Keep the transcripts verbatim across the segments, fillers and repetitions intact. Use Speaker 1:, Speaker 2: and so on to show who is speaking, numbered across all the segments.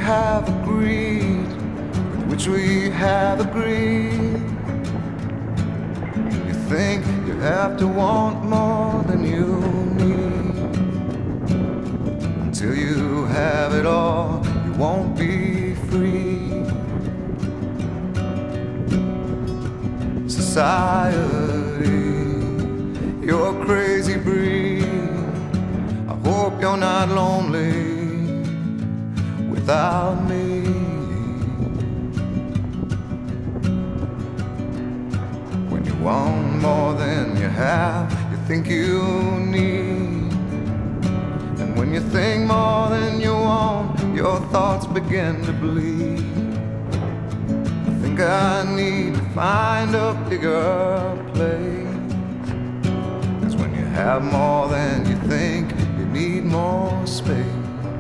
Speaker 1: have agreed, with which we have agreed. You think you have to want more than you need. Until you have it all, you won't be free. Society, you're a crazy breed. I hope you're not lonely without me. When you want more than you have, you think you need. And when you think more than you want, your thoughts begin to bleed. I think I need to find a bigger place. 'Cause when you have more than you think, you need more space.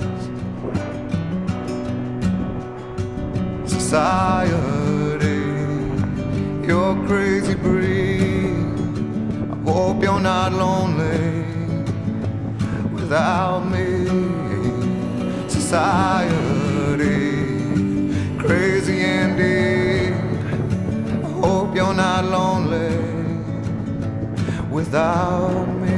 Speaker 1: Society, you're a crazy breed. I hope you're not lonely without me. Society, crazy indeed. I hope you're not lonely without me.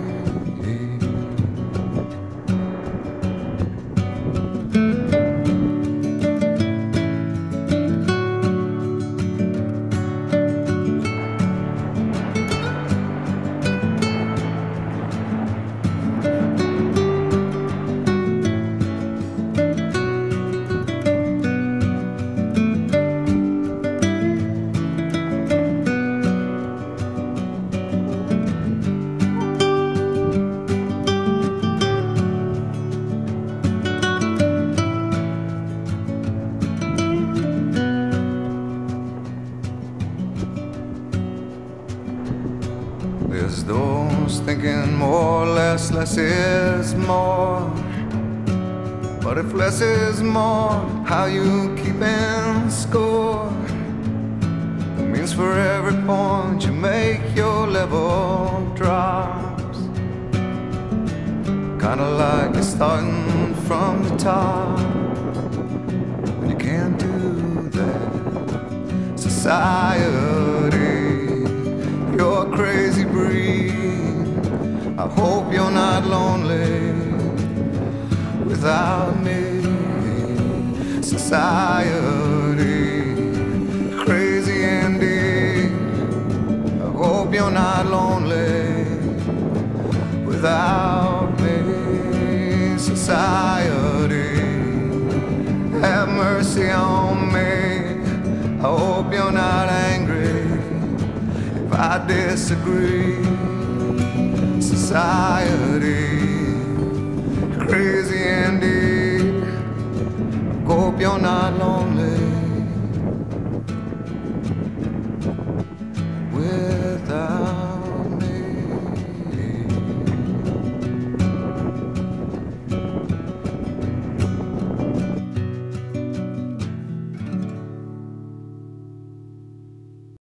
Speaker 1: There's those thinking more or less, less is more. But if less is more, how you keeping score? It means for every point you make, your level drops. Kinda like you're starting from the top, and you can't do that. Society, you're a crazy breed. I hope you're not lonely without me. Society, crazy indeed. I hope you're not lonely without me. Society, have mercy on me. I hope you're not angry I disagree. Society.